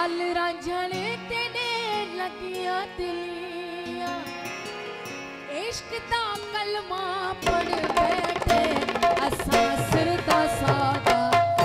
लाल रांझण तेने लगिया दिलियां इश्क दा कलमा पढ़ बैठे असां सिर दा सौदा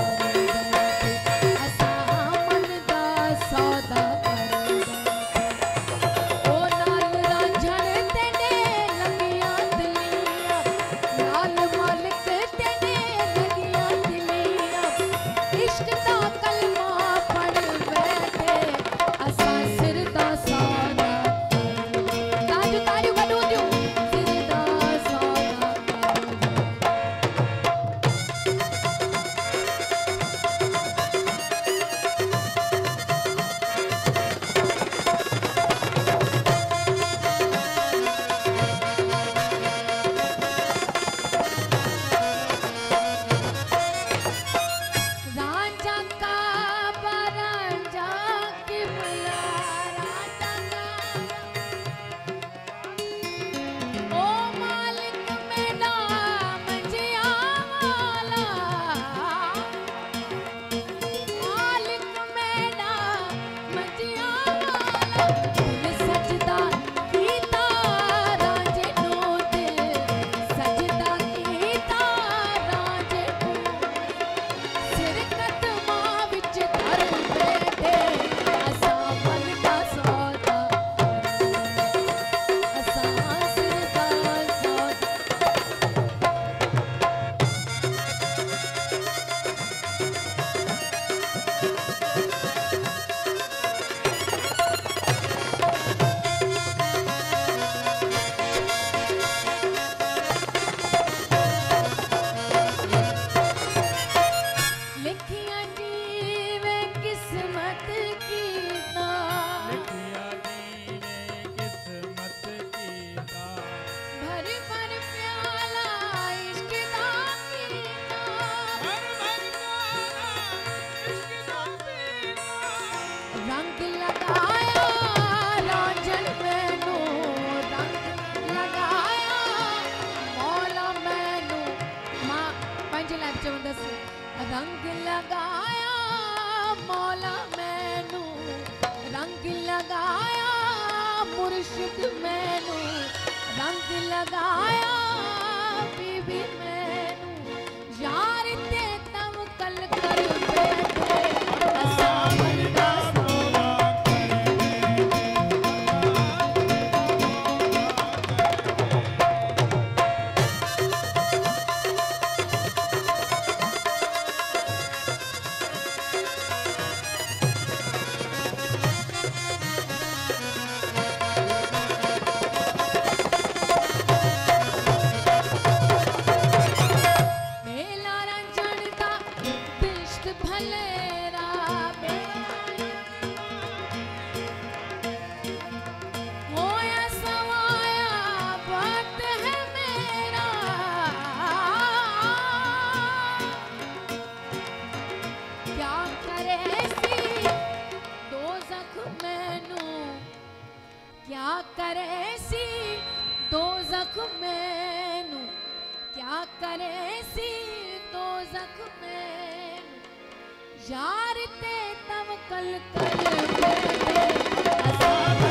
रंग लगाया रांझण मैनू रंग लगाया मौला मैनू मां पंज लाइन च दस रंग लगाया मौला मैनू रंग लगाया मुर्शिद मैनू रंग लगाया बीबी मैनू यार ते तम कल कर बैठे क्या करे सी दोज़ख मैनू क्या करे सी दोज़ख मैनू यार ते तवक्कल कर